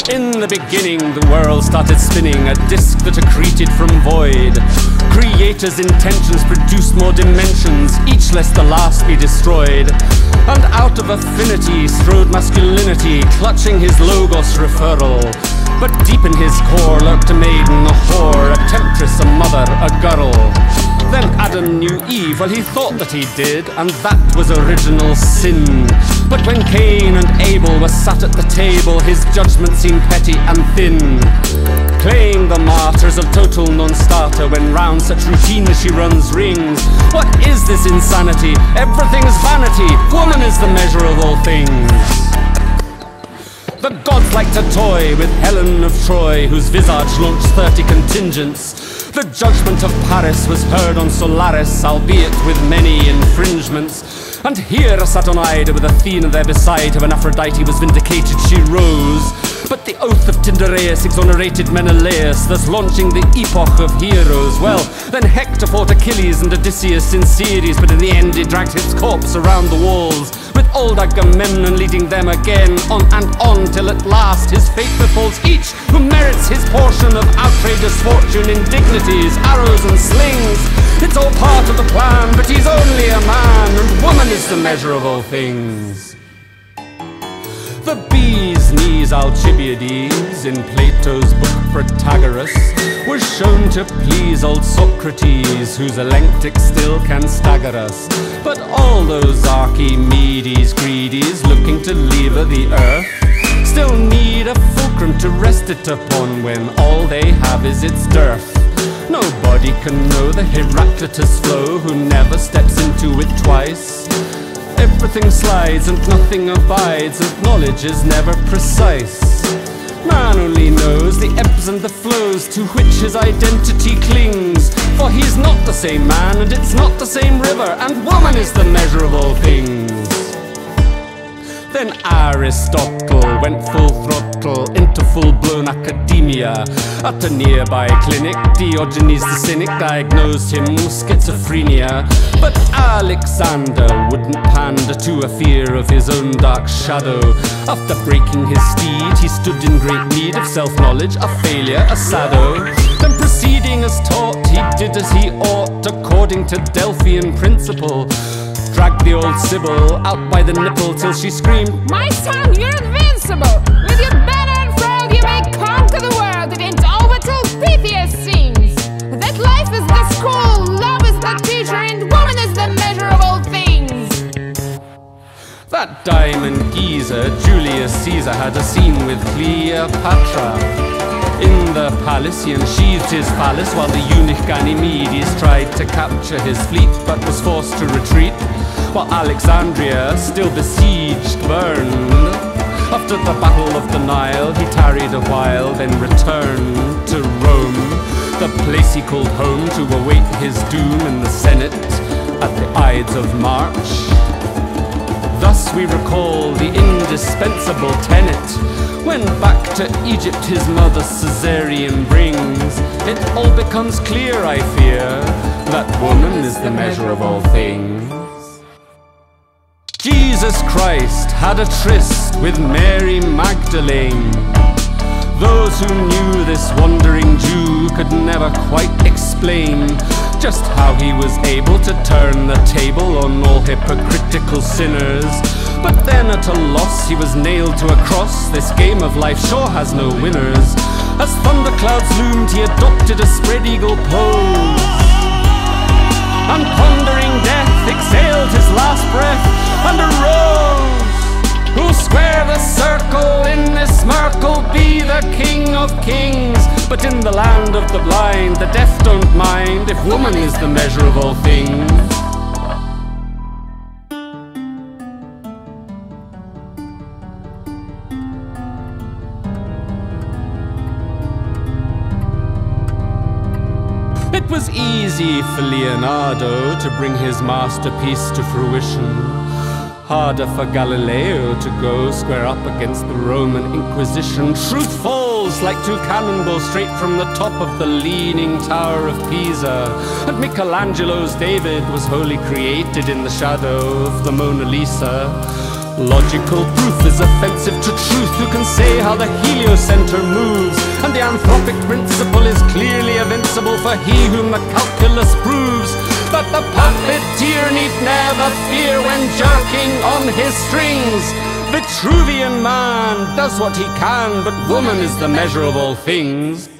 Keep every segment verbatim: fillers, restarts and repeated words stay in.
In the beginning, the world started spinning, a disc that accreted from void. Creator's intentions produced more dimensions, each lest the last be destroyed. And out of affinity strode masculinity, clutching his logos referral. But deep in his core lurked a maiden, a whore, a temptress, a mother, a girl. Then Adam knew Eve, well he thought that he did, and that was original sin. But when Cain and Abel were sat at the table, his judgment seemed petty and thin. Claim the martyrs of total non-starter, when round such routine she runs rings. What is this insanity? Everything's vanity. Woman is the measure of all things. The gods like to toy with Helen of Troy, whose visage launched thirty contingents. The judgment of Paris was heard on Solaris, albeit with many infringements. And here sat on Ida with Athena there beside her. When Aphrodite was vindicated, she rose. But the oath of Tyndareus exonerated Menelaus, thus launching the epoch of heroes. Well, then Hector fought Achilles and Odysseus in series, but in the end he dragged his corpse around the walls, with old Agamemnon leading them again, on and on, till at last his fate befalls each who merits his portion of outrageous fortune, indignities, arrows and slings. It's all part of the plan, but he's only a man, and woman is the measure of all things. The bee's knees, Alcibiades, in Plato's book Protagoras, was shown to please old Socrates, whose electric still can stagger us. But all those Archimedes greedies looking to lever the earth still need a fulcrum to rest it upon, when all they have is its dearth. Nobody can know the Heraclitus flow who never steps into it twice. Everything slides and nothing abides, and knowledge is never precise. Man only knows the ebbs and the flows to which his identity clings, for he's not the same man and it's not the same river, and woman is the measure of all things. Then Aristotle went full throttle into full-blown academia. At a nearby clinic, Diogenes the cynic diagnosed him schizophrenia. But Alexander wouldn't pander to a fear of his own dark shadow. After breaking his steed, he stood in great need of self-knowledge, a failure, a sado. Then proceeding as taught, he did as he ought, according to Delphian principle. Dragged the old Sibyl out by the nipple till she screamed, "My son, you're invincible! With your banner unfurled, you may conquer the world. It ain't over till Pythias sings that life is the school, love is the teacher, and woman is the measure of all things." That diamond geezer, Julius Caesar, had a scene with Cleopatra in the palace. He unsheathed his phallus while the eunuch Ganymedes tried to capture his fleet, but was forced to retreat, while Alexandria, still besieged, burned. After the battle of the Nile, he tarried a while, then returned to Rome, the place he called home, to await his doom in the Senate at the Ides of March. Thus we recall the indispensable tenet, when back to Egypt his mother Caesarean brings. It all becomes clear, I fear, that woman is the measure of all things. Jesus Christ had a tryst with Mary Magdalene. Those who knew this wandering Jew could never quite explain just how he was able to turn the table on all hypocritical sinners. But then at a loss he was nailed to a cross. This game of life sure has no winners. As thunderclouds loomed, he adopted a spread eagle pose, and pondering death exhaled his last breath and arose. Who'll square the circle in this Merkel, be the king of kings? But in the land of the blind, the deaf don't mind if woman is the measure of all things. It was easy for Leonardo to bring his masterpiece to fruition. Harder for Galileo to go square up against the Roman Inquisition. Truth falls like two cannonballs straight from the top of the leaning Tower of Pisa. And Michelangelo's David was wholly created in the shadow of the Mona Lisa. Logical proof is offensive to truth. Who can say how the heliocenter moves? And the anthropic principle is clearly evincible for he whom the calculus proves. That the puppeteer need never fear when jerking on his strings. Vitruvian man does what he can, but woman is the measure of all things.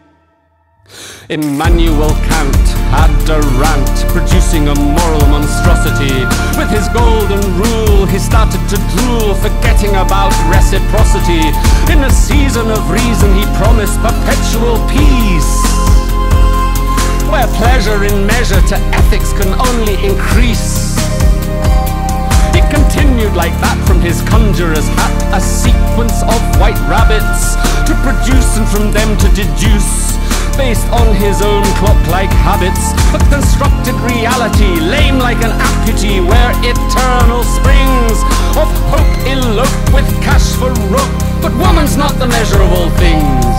Immanuel Kant had a rant, producing a moral monstrosity. With his golden rule he started to drool, forgetting about reciprocity. In a season of reason he promised perpetual peace, where pleasure in measure to ethics can only increase. He continued like that from his conjurer's hat, a sequence of white rabbits to produce and from them to deduce, based on his own clock-like habits, a constructed reality, lame like an amputee, where eternal springs of hope elope with cash for rope. But woman's not the measure of all things.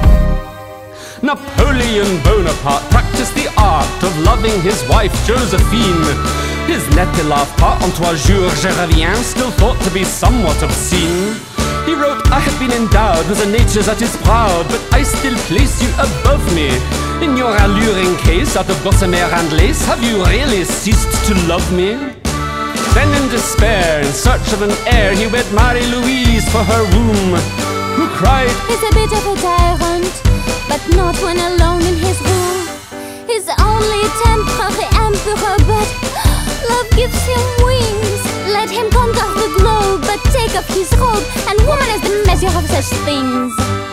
Napoleon Bonaparte practiced the art of loving his wife Josephine. His n'était pas en trois jours je reviens, still thought to be somewhat obscene. He wrote, I have been endowed with a nature that is proud, but I still place you above me. In your alluring case, out of gossamer and lace, have you really ceased to love me? Then in despair, in search of an heir, he wed Marie-Louise for her womb, who cried, he's a bit of a tyrant, but not when alone in his room. He's only temporary emperor, but love gives him wings. Let him conquer the globe, but take off his robe, and woman is the measure of such things.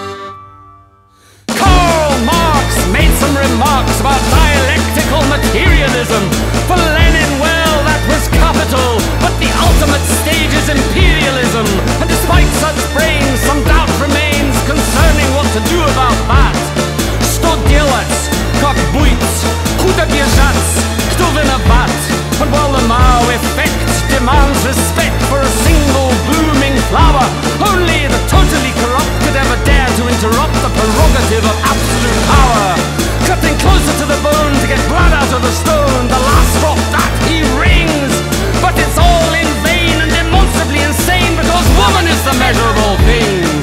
Karl Marx made some remarks about dialectical materialism. For Lenin, well, that was capital, but the ultimate stage is imperialism. And despite such brains, some doubt remains concerning what to do about that. Что делать? Как быть? Куда бежать? Кто виноват? But while the Mao effect demands respect for a single blooming flower, only the totally corrupt could ever dare to interrupt the prerogative of absolute power. Cutting closer to the bone to get blood out of the stone, the last drop that he rings. But it's all in vain and demonstrably insane, because woman is the measure of all things.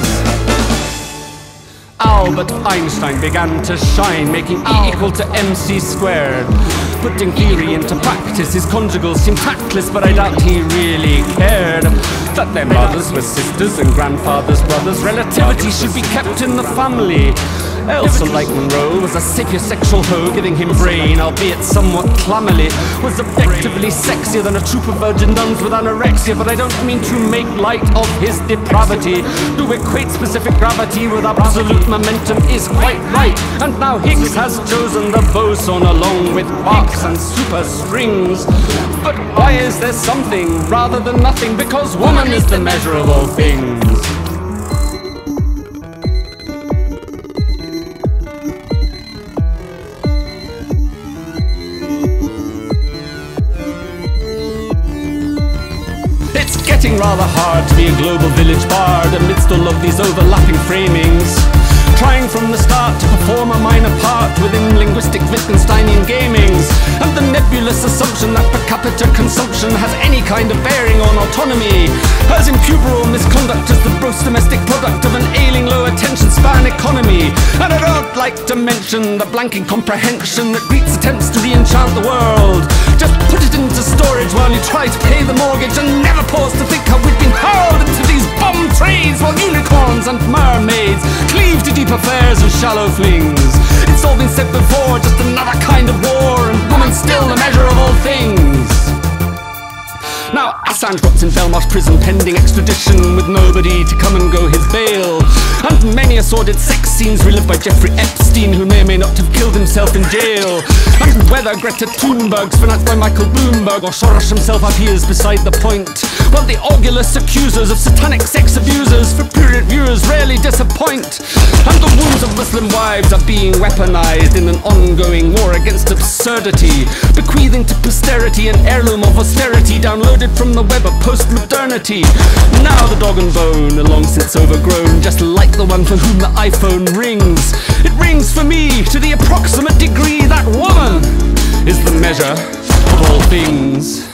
Albert Einstein began to shine, making E equal to mc squared. Putting theory into practice, his conjugals seemed tactless, but I doubt he really cared. That their mothers were sisters and grandfathers brothers, relativity should be kept in the family. Elsa, like Monroe, was a sapiosexual hoe, giving him brain, albeit somewhat clammily. Was objectively sexier than a troop of virgin nuns with anorexia, but I don't mean to make light of his depravity. To equate specific gravity with absolute momentum is quite right. And now Higgs has chosen the boson along with quarks and superstrings. But why is there something rather than nothing? Because woman is the measure of all things. It's getting rather hard to be a global village bard amidst all of these overlapping framings. Trying from the start to perform a minor part within linguistic Wittgensteinian gamings, and the nebulous assumption that per capita consumption has any kind of bearing on autonomy, as impubral misconduct as the gross domestic product of an ailing low attention span economy. And I don't like to mention the blank incomprehension that greets attempts to re-enchant the world. Just put it into storage while you try to pay the mortgage, and never pause to think how we've been hurled into these bomb trades, while unicorns and mermaids cleave to deep affairs and shallow flings. It's all been said before, just another kind of war, and woman's still the measure of all things. Now Assange rots in Belmarsh prison pending extradition, with nobody to come and go his bail. And many a sordid sex scenes relived by Jeffrey Epstein, who may or may not have killed himself in jail. And whether Greta Thunberg's financed by Michael Bloomberg or Soros himself appears beside the point, while the orgulous accusers of satanic sex abusers for period viewers rarely disappoint. And the wombs of Muslim wives are being weaponized in an ongoing war against absurdity, bequeathing to posterity an heirloom of austerity downloaded from the web of post-modernity. Now the dog and bone, long since overgrown, just like the one for whom the iPhone rings. It rings for me to the approximate degree that woman is the measure of all things.